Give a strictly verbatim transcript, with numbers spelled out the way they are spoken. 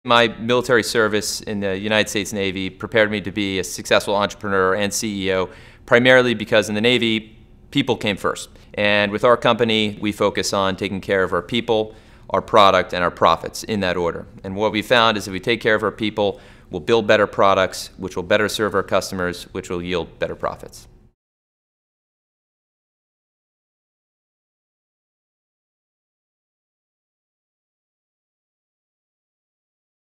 My military service in the United States Navy prepared me to be a successful entrepreneur and C E O, primarily because in the Navy, people came first. And with our company, we focus on taking care of our people, our product, and our profits in that order. And what we found is if we take care of our people, we'll build better products, which will better serve our customers, which will yield better profits.